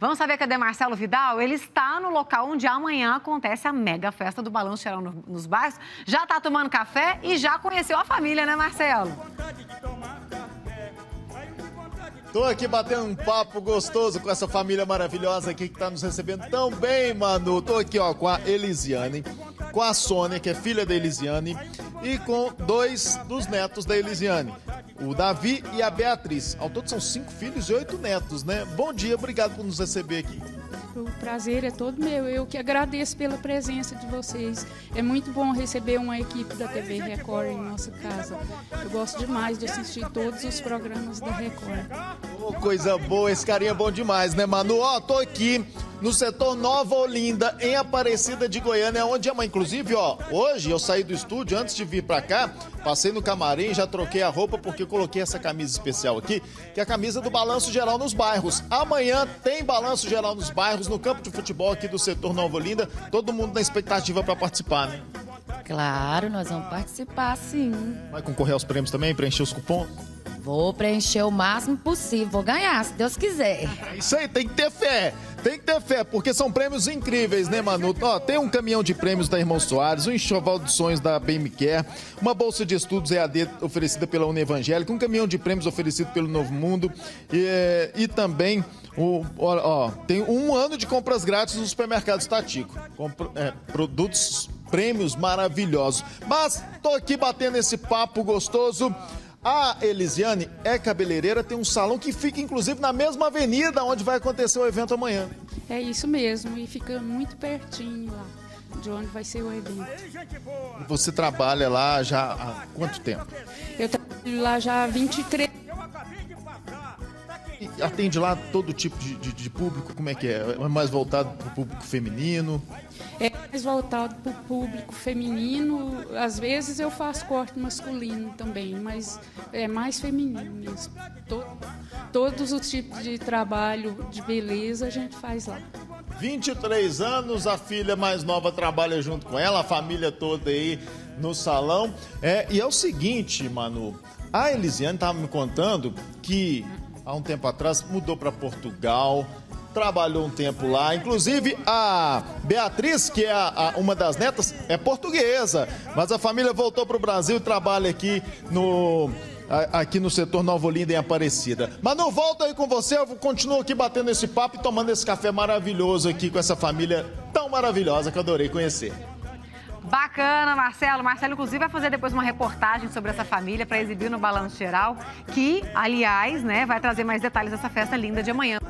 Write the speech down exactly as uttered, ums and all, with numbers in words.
Vamos saber cadê Marcelo Vidal? Ele está no local onde amanhã acontece a mega festa do Balanço Geral no, nos bairros. Já está tomando café e já conheceu a família, né, Marcelo? Tô aqui batendo um papo gostoso com essa família maravilhosa aqui que tá nos recebendo tão bem, Manu. Tô aqui, ó, com a Elisiane, com a Sônia, que é filha da Elisiane, e com dois dos netos da Elisiane, o Davi e a Beatriz. Ao todo são cinco filhos e oito netos, né? Bom dia, obrigado por nos receber aqui. O prazer é todo meu. Eu que agradeço pela presença de vocês. É muito bom receber uma equipe da T V Record em nossa casa. Eu gosto demais de assistir todos os programas da Record. Oh, coisa boa, esse carinha é bom demais, né, Manu? Ó, tô aqui no setor Nova Olinda, em Aparecida de Goiânia, onde é uma, inclusive, ó, hoje eu saí do estúdio, antes de vir pra cá, passei no camarim, já troquei a roupa porque eu coloquei essa camisa especial aqui, que é a camisa do Balanço Geral nos Bairros. Amanhã tem Balanço Geral nos Bairros, no campo de futebol aqui do setor Nova Olinda, todo mundo na expectativa pra participar, né? Claro, nós vamos participar, sim. Vai concorrer aos prêmios também, preencher os cupons? Vou preencher o máximo possível, vou ganhar, se Deus quiser. É isso aí, tem que ter fé, tem que ter fé, porque são prêmios incríveis, né, Manu? Ó, tem um caminhão de prêmios da Irmão Soares, um enxoval de sonhos da Bem Me Quer, uma bolsa de estudos E A D oferecida pela Uni Evangélica, um caminhão de prêmios oferecido pelo Novo Mundo e, e também o, ó, ó, tem um ano de compras grátis no supermercado Tatico. Compra, é, produtos, prêmios maravilhosos. Mas tô aqui batendo esse papo gostoso. A Elisiane é cabeleireira, tem um salão que fica, inclusive, na mesma avenida onde vai acontecer o evento amanhã. É isso mesmo, e fica muito pertinho lá de onde vai ser o evento. Você trabalha lá já há quanto tempo? Eu trabalho lá já há vinte e três anos. E atende lá todo tipo de, de, de público? Como é que é? É mais voltado para o público feminino? É mais voltado para o público feminino. Às vezes eu faço corte masculino também, mas é mais feminino mesmo. Todo, todos os tipos de trabalho de beleza a gente faz lá. vinte e três anos, a filha mais nova trabalha junto com ela, a família toda aí no salão. É, e é o seguinte, Manu, a Elisiane estava me contando que há um tempo atrás mudou para Portugal, trabalhou um tempo lá, inclusive a Beatriz, que é a, a, uma das netas, é portuguesa, mas a família voltou para o Brasil e trabalha aqui no, a, aqui no setor Nova Olinda, em Aparecida. Manu, volto aí com você, eu continuo aqui batendo esse papo e tomando esse café maravilhoso aqui com essa família tão maravilhosa que eu adorei conhecer. Bacana, Marcelo. Marcelo, inclusive, vai fazer depois uma reportagem sobre essa família para exibir no Balanço Geral, que, aliás, né, vai trazer mais detalhes dessa festa linda de amanhã.